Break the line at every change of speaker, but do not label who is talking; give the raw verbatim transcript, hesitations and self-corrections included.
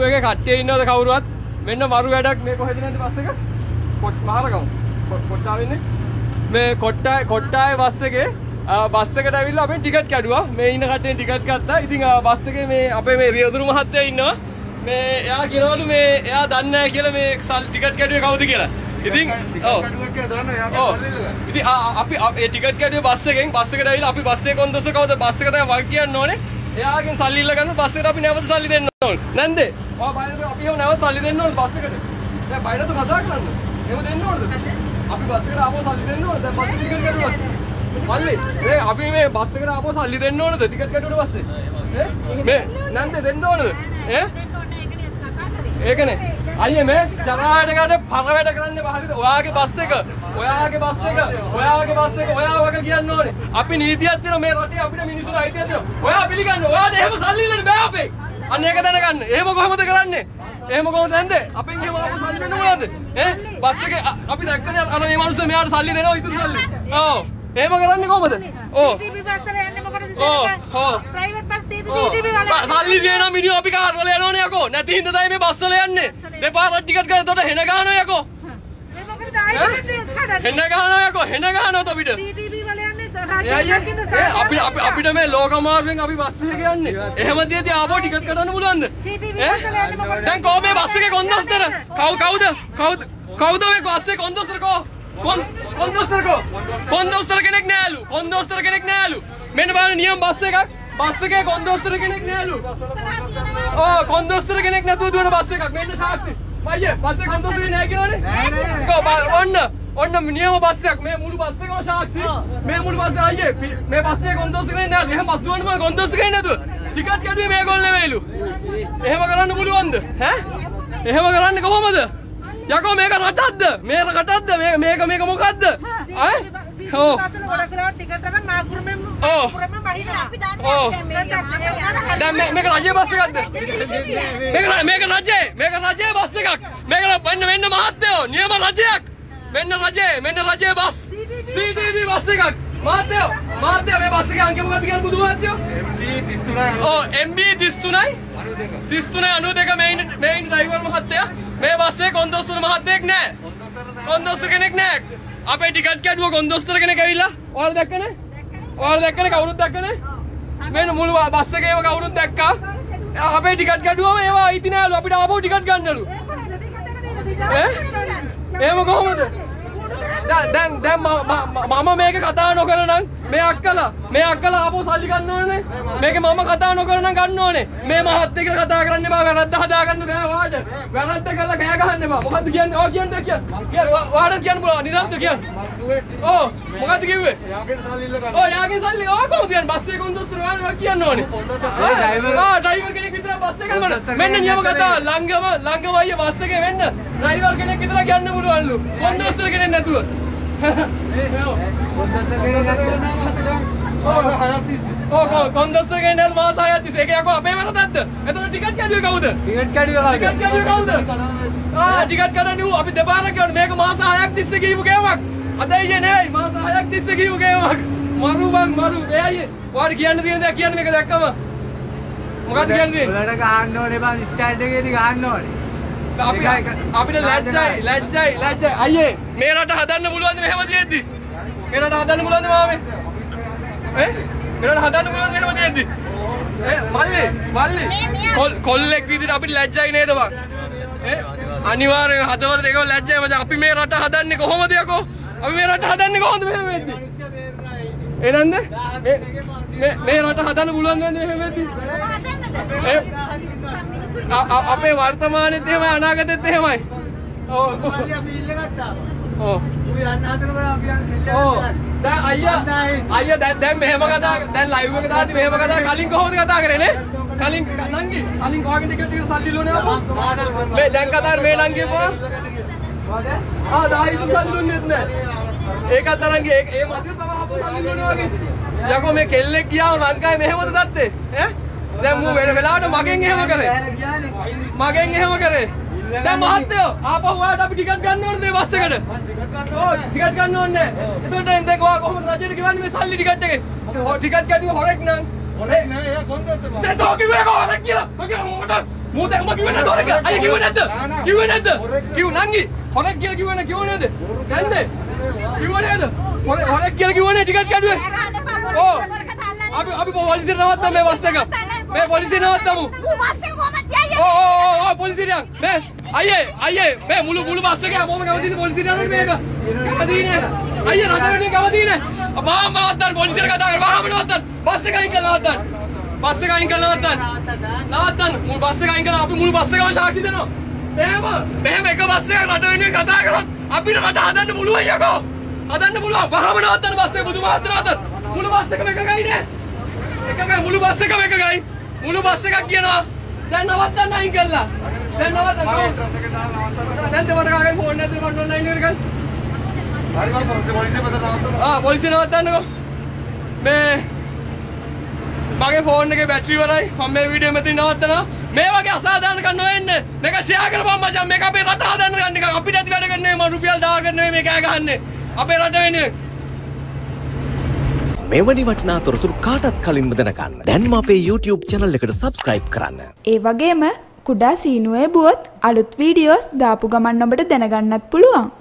මරු එකේ කට්ටිය ඉන්නවද කවුරුවත්? මෙන්න මරු වැඩක් මේ කොහෙද නැද්ද බස් එක? කොට් මහරගම. කොට්ටාවේ ඉන්නේ. මේ කොට්ටාවේ කොට්ටාවේ බස් එකේ බස් එකට ඇවිල්ලා අපි ටිකට් කැඩුවා. මේ ඉන්න කට්ටිය ටිකට් ගත්තා. ඉතින් බස් එකේ මේ අපේ මේ රියදුරු මහත්තයා ඉන්නවා. මේ එයා කියනවලු මේ එයා දන්නේ නැහැ කියලා මේ ටිකට් කැඩුවේ කවුද කියලා. ඉතින් ඔව් ඉතින් අපි ඒ ටිකට් කැඩුවේ බස් එකෙන් බස් එකට ඇවිල්ලා අපි බස් එකේ කොන්දොස්තර කවුද බස් එක තමයි වග කියන්න ඕනේ. එයාගෙන් සල්ලි ඉල්ල ගන්න බස් එකට අපි නැවත සල්ලි දෙන්න ඕනේ. නැන්දේ? ඔයා බයිනට අපි එහෙම නැවත සල්ලි දෙන්න ඕනේ බස් එකට. දැන් බයිනට කතා කරන්න. එහෙම දෙන්න ඕනද? අපි බස් එකට ආපහු සල්ලි දෙන්න ඕනද? දැන් බස් ටිකට් කැඩුවා. මල්ලි මේ අපි මේ බස් එකට ආපහු සල්ලි දෙන්න ඕනද? ටිකට් කැඩුවට පස්සේ. ඈ මේ නැන්දේ දෙන්න ඕනද? ඈ ඒකනේ අයියේ මේ ජරාට ගන්න පර වැඩ කරන්න බහරිද ඔයාගේ බස් එක ඔයාගේ බස් එක ඔයාගේ බස් එක ඔයා වගේ කියන්න ඕනේ අපි නීතියක් තියෙනවා මේ රටේ අපිට මිනිස්සුන්ට අයිතියක් තියෙනවා ඔයා පිළිගන්න ඔයාට එහෙම සල්ලි ඉල්ලන්න බෑ අපේ අන්න ඒක දැනගන්න එහෙම කොහොමද කරන්නේ එහෙම කොහොමද නැන්ද අපෙන් එහෙම අපු සල්ලි දෙන්න මොනවද ඈ බස් එකේ අපි දැක්කනේ අර මේ මිනිස්සු මෙයාට සල්ලි දෙනවා ඉතුරු සල්ලි ඔව් එහෙම කරන්නේ කොහමද ඔව් සීටීවී බස් වල යන්නේ මොකටද ඔව් ඔව් ප්‍රයිවට් බස් තියෙදි සීටීවී වල සල්ලි දෙන මිනිහ අපි කාර් වල යනෝනේ යකෝ නැති හින්දා තමයි මේ බස් වල යන්නේ දෙපාරක් ටිකට් ගන්න එතකොට හෙන ගහනවා යකෝ මේ මොකද ආයෙත් හෙන ගහනවා යකෝ හෙන ගහනවා අපිට සීටීවී වල යන්නේ අපි අපිට මේ ලෝක මාර්ගෙන් අපි බස් එකේ යන්නේ එහෙම දියදී ආපහු ටිකට් කඩන්න පුළුවන්ද සීටීවී බස් වල යන්නේ මොකටද දැන් කොහොම මේ බස් එකේ කොන්දොස්තර කවුද කවුද කවුද කවුද මේ බස් එකේ කොන්දොස්තර කෝ කොන්දොස්තර කෝ කොන්දොස්තර කෙනෙක් නෑලු කොන්දොස්තර කෙනෙක් නෑලු මෙන්න බලන්න නියම බස් එකක් බස් එකේ කොන්දොස්තර කෙනෙක් නෑලු ඕ කොන්දොස්තර කෙනෙක් නැතුව දුවන බස් එකක් මෙන්න සාක්ෂි අයියේ බස් එකේ කොන්දොස්තර නෑ කියනවනේ නෑ ඔන්න ඔන්න නියම බස් එකක් මේ මුළු බස් එකම සාක්ෂි මේ මුළු බස් අයියේ මේ බස් එකේ කොන්දොස්තර නෑ නෑ එහෙම බස් දුවන්න මම කොන්දොස්තර කෙනෙක් නැතුව ටිකට් කැඩුවේ මේගොල්ලෝ නෙවෙයිලු එහෙම කරන්න පුළුවන්ද ඈ එහෙම කරන්නේ කොහොමද යකෝ මේක රටක්ද මේක රටක්ද මේක මේක මේක මොකද්ද ඈ ඔව් දැන් මේක රජයේ බස් එකක්ද මේක මේක රජයේ මේක රජයේ බස් එකක් මේක වෙන්න වෙන්න මහත්තයෝ නියම රජයක් මෙන්න රජයේ මෙන්න රජයේ බස් සීටීවී බස් එකක් මහත්තයෝ මහත්තයෝ මේ බස් එකේ අංක මොකද්ද කියන්නේ බුදු මහත්තයෝ ඔව් එම් බී තිස් තුනයි තිස් තුනයි අනූ දෙක මේ ඉන්න මේ ඉන්න ඩ්‍රයිවර් මහත්තයා මේ බස් එකේ කොන්දොස්තර මහත්තයෙක් නෑ කොන්දොස්තර කෙනෙක් නෑ අපේ ටිකට් කැඩුව කොන්දොස්තර කෙනෙක් ඇවිල්ලා ඔයාලා දැක්කනේ ඔයාලා දැක්කනේ කවුරුත් දැක්කනේ මෙන්න මුළු බස් එකේම කවුරුත් දැක්කා අපේ ටිකට් කැඩුවම ඒවා අයිති නෑලු අපිට ආපහු ටිකට් ගන්නලු ඈ එහෙම කොහොමද දැන් දැන් මම මේක කතා නොකර නම් මේ අක්කලා මේ අක්කලා ආපහු සල්ලි ගන්න ඕනේ මේක මම කතා නොකර නම් ගන්න ඕනේ මේ මහත් එක්ක කතා කරන්න බෑ වැරද්ද හදා ගන්න බෑ වාට වැරද්ද කළා කෑ ගහන්න බෑ මොකද්ද කියන්නේ ඔය කියන්නේ කියන්නේ වාට කියන්න පුළුවන් නිදහස්ද කියන්නේ ඔව් මොකද්ද කිව්වේ යාගේ සල්ලි ඉල්ල ගන්න ඔව් යාගේ සල්ලි ඔය කොහොමද කියන්නේ බස් එකේ කොන්දොස්තර වාට කියන්න ඕනේ ආ ඩ්‍රයිවර් කෙනෙක් විතර බස් එකේ මෙන්න නියම කතාව ළංගම ළංගම අයියේ බස් එකේ වෙන්න ඩ්‍රයිවර් කෙනෙක් විතර කියන්න පුළුවන්ලු කොන්දොස්තර කෙනෙක් නැතුව කොන්දොස්තර කෙනෙක් මාස හයක් තිස්සේ ඒක යකෝ අපේ වැරද්දක්ද එතකොට ටිකට් කැඩුවේ කවුද ටිකට් කැඩුවේ ටිකට් කැඩුවේ කවුද ආ ටිකට් කඩන්නේ ඌ අපි දෙපාරක් ගන්න මේක මාස හයක් තිස්සේ ගිහපු ගේමක් අද ඊයේ නෙවෙයි මාස හයක් තිස්සේ ගිහපු ගේමක් මරු බං මරු ඒ අයියේ ඔයාලට කියන්න තියෙන දේ කියන්න මේක දැක්කම මොකක්ද කියන්නේ ඔයාලට ගහන්න ඕනේ බං ස්ටෑන්ඩ් එකේදී ගහන්න ඕනේ අපි අපිට ලැජ්ජයි ලැජ්ජයි ලැජ්ජයි අයියේ මේ රට හදන්න පුළුවන්ද මෙහෙම තියෙද්දි මේ රට හදන්න පුළුවන්ද මාමේ ඈ මේ රට හදන්න පුළුවන්ද මෙහෙම තියෙද්දි ඈ මල්ලි මල්ලි කොල්ලෙක් විදිහට අපිට ලැජ්ජයි නේද බං ඈ අනිවාර්යෙන් හදවතට ඒක ලැජ්ජයි මචං අපි මේ රට හදන්නේ කොහොමද යකෝ අපි මේ රට හදන්නේ කොහොමද මෙහෙම වෙද්දි ඒ නන්ද මේ මේ රට හදන්න පුළුවන්ද මෙහෙම වෙද්දි අපේ වර්තමානෙත් එහෙමයි අනාගතෙත් එහෙමයි. ඔව්. අපි ඉල්ල ගත්තා. ඔව්. අපි යන්න හදනකොට අපි යන්න. ඔව්. දැන් අයියා අයියා දැන් දැන් මෙහෙම කතා දැන් ලයිව් එක දාද්දි මෙහෙම කතා කලින් කොහොමද කතා කරේ නේ? කලින් නංගි කලින් ඔයාගේ ටිකට් ටික සල්ලි ලෝනේ අපෝ. මේ දැන් කතා මේ නංගි පො. ආ දායි සල්ලි දුන්නෙත් නෑ. ඒකත් අරන්ගේ ඒ මැදින් තමයි අපෝ සල්ලි ලෝනේ වගේ. යකෝ මේ කෙල්ලෙක් ගියාම ලංකාවේ මෙහෙමද දත්තේ? ඈ? දැන් මූ වෙන වෙලාවට මගෙන් එහෙම කරේ මගෙන් එහෙම කරේ දැන් මහත්තයෝ ආපහු ඔයාලට අපි ටිකට් ගන්න ඕනද මේ බස් එකට ඔව් ටිකට් ගන්න ඕනේ එතකොට දැන් ඔයා කොහොමද රජයට ගෙවන්නේ මේ සල්ලි ටිකට් එකේ ඔව් ටිකට් කැඩුවේ හොරෙක් නම් හොරෙක් නෑ එයා කොන්දොස්තර දැන් තෝ කිව්වේ කොහොමද කියලා තෝ කිව්වා මොකටද මූද උඹ කිව්වේ නැද්ද හොරෙක් කියලා? අයියා කිව්වේ නැද්ද? කිව්වේ නැද්ද? කිව් නංගි හොරෙක් කියලා කිව්වේ නැද්ද? කිව්වේ නැද්ද? නැන්ද? කිව්වේ නැද්ද? හොරෙක් හොරෙක් කියලා කිව්වේ නේ ටිකට් කැඩුවේ. ඕ අපි අපි පොලිසියට නවත්තමු මේ බස් එක. මේ පොලිසියට නවත්තමු. ඌ බස් එක කොහමද යන්නේ? ඕ ඕ ඕ පොලිසියට යන්න. මේ අයියේ අයියේ මේ මුළු මුළු බස් එක මොම කැමතිද පොලිසියට යන්න මේක? කැමතිනේ. අයියා රට වෙන්නේ කැමතිනේ. මාම නවත්තන්න පොලිසියට කතා කරලා මාම නවත්තන්න. බස් එක අයින් කරලා නවත්තන්න. බස් එක අයින් කරලා නවත්තන්න. නවත්තන්න. මුළු බස් එක අයින් කරලා අපි මුළු බස් එකම සාක්ෂි දෙනවා. එහෙම මෙහෙම එක බස් එකක් රට වෙනුවෙන් කතා කරොත් අපිට රට හදන්න පුළුවන් යකෝ. හදන්න පුළුවන්. වහම නවත්තන්න බස් එක බුදුමහත් නවත්තන්න. මුළු බස් එකම එකගයි නේ. එකගයි මුළු බස් එකම එකගයි. මුළු බස් එකක් කියනවා. දැන් නවත්තන්න අයින් කළා. දැන් නවත්තන්න. දැන් දෙවට කාගේ ෆෝන් නැද්ද මන්න ඔන්ලයින් එකට ගන්න. හරි මම පොලිසිය පොත නවත්තන්න. ආ පොලිසිය නවත්තන්නකෝ. මේ මගේ ෆෝන් එකේ බැටරි ඉවරයි. මම මේ වීඩියෝ මෙතන නවත්තනවා. මේ වගේ අසාධාරණ කන්න නොවෙන්න. මේක ෂෙයා කරපන් මචං. මේක අපේ රට හදන්න ගන්න එක. අපිට ඇති වැඩ කරන්නේ මම රුපියල් දාගෙන නෙමෙයි මේ කෑ ගහන්නේ. අපේ රට වෙනුවෙන්.
මෙවැනි වටිනා තොරතුරු කාටත් කලින්ම දැනගන්න දැන්ම අපේ YouTube channel එකට subscribe කරන්න.
ඒ වගේම කුඩා සීනුවේ බුවොත් අලුත් වීඩියෝස් දාපු ගමන් ඔබට දැනගන්නත් පුළුවන්.